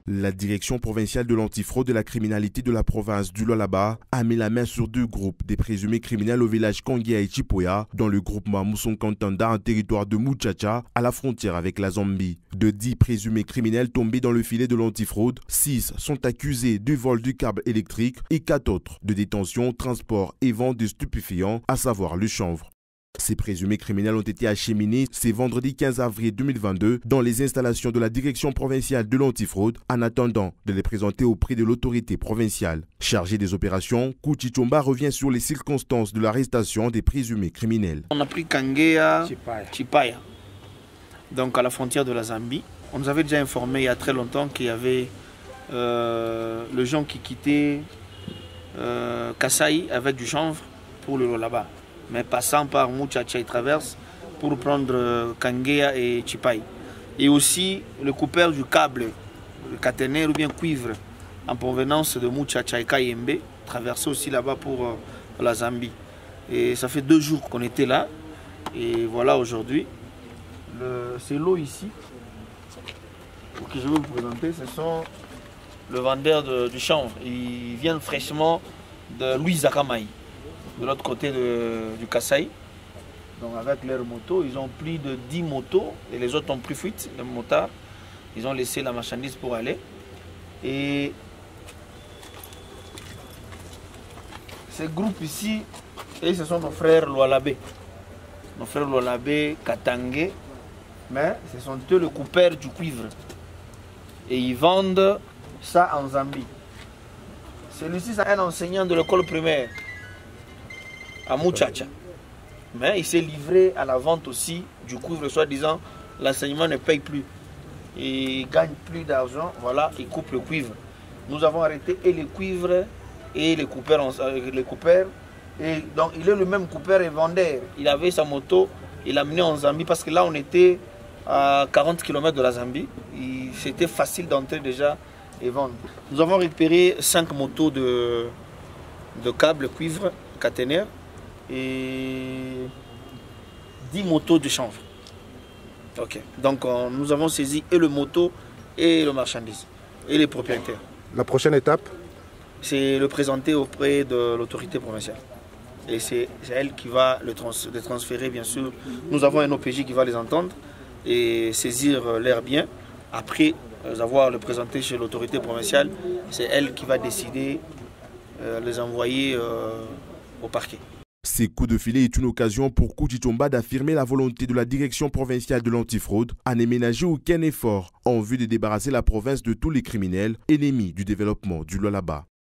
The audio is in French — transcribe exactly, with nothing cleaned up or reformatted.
La direction provinciale de l'antifraude et la criminalité de la province du Lualaba a mis la main sur deux groupes des présumés criminels au village Kangia et Chipoya, dans le groupement Moussongkantanda, en territoire de Muchacha, à la frontière avec la Zambie. De dix présumés criminels tombés dans le filet de l'antifraude, six sont accusés du vol du câble électrique et quatre autres de détention, transport et vente de stupéfiants, à savoir le chanvre. Ces présumés criminels ont été acheminés ce vendredi quinze avril deux mille vingt-deux dans les installations de la direction provinciale de l'antifraude en attendant de les présenter auprès de l'autorité provinciale. Chargé des opérations, Kouchi Chomba revient sur les circonstances de l'arrestation des présumés criminels. On a pris Kangia, Chipaya, donc à la frontière de la Zambie. On nous avait déjà informé il y a très longtemps qu'il y avait euh, le gens qui quittaient euh, Kasai avec du chanvre pour le Lualaba, mais passant par Muchacha, ils traversent pour prendre Kangia et Chipai. Et aussi le coupeur du câble, le caténaire ou bien cuivre, en provenance de Muchacha et Kayembe, traversé aussi là-bas pour euh, la Zambie. Et ça fait deux jours qu'on était là. Et voilà aujourd'hui, c'est l'eau ici que je vais vous présenter. Ce sont le vendeur de, du chanvre. Ils viennent fraîchement de Louis Akamai, de l'autre côté de, du Kasai. Donc avec leurs motos, ils ont pris de dix motos et les autres ont pris fuite, les motards. Ils ont laissé la marchandise pour aller. Et ces groupes ici, et ce sont nos frères Lualabé. Nos frères Lualabé, Katangé, mais ce sont eux le coupeur du cuivre. Et ils vendent ça en Zambie. Celui-ci, c'est un enseignant de l'école primaire à Muchacha. Mais il s'est livré à la vente aussi du cuivre, soi-disant l'enseignement ne paye plus. Il gagne plus d'argent, voilà, il coupe le cuivre. Nous avons arrêté et les cuivres et les coupeurs. Les coupeurs. Et donc il est le même coupeur et vendeur. Il avait sa moto, il l'a amené en Zambie parce que là on était à quarante kilomètres de la Zambie. C'était facile d'entrer déjà et vendre. Nous avons récupéré cinq motos de, de câbles cuivre caténaire et dix motos de chanvre. Ok. Donc on, nous avons saisi et le moto et le marchandise et les propriétaires. La prochaine étape, c'est le présenter auprès de l'autorité provinciale. Et c'est elle qui va le trans, les transférer, bien sûr. Nous avons un O P J qui va les entendre et saisir leurs biens. Après avoir le présenté chez l'autorité provinciale, c'est elle qui va décider euh, les envoyer euh, au parquet. Ces coups de filet est une occasion pour Kouchi Chomba d'affirmer la volonté de la direction provinciale de l'antifraude à ne ménager aucun effort en vue de débarrasser la province de tous les criminels ennemis du développement du Lualaba.